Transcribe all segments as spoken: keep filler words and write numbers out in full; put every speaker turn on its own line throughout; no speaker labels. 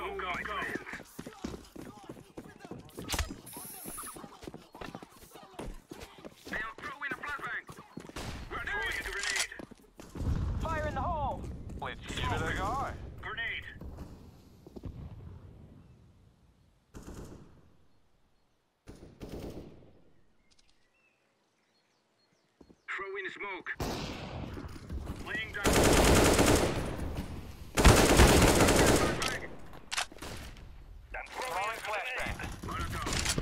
go, go, go. Hey, I'm throwing a flashbang. We're throwing a grenade.
Fire in the hole!
Let's give it a go.
Grenade. Throwing smoke. Laying down. Flashbang. I'm
Throwing flashbang.
Molotov.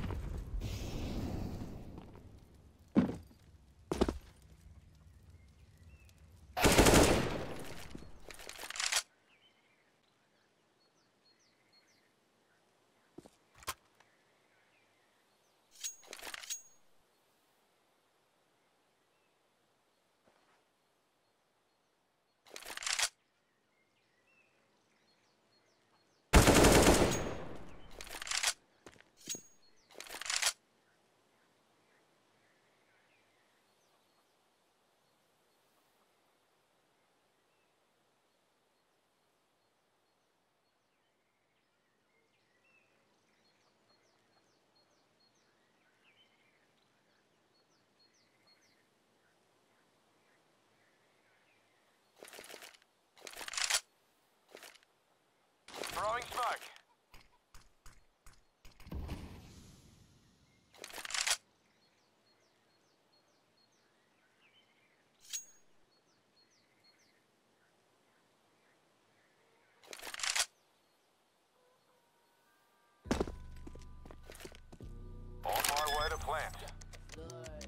Throwing smoke. On my way to plant.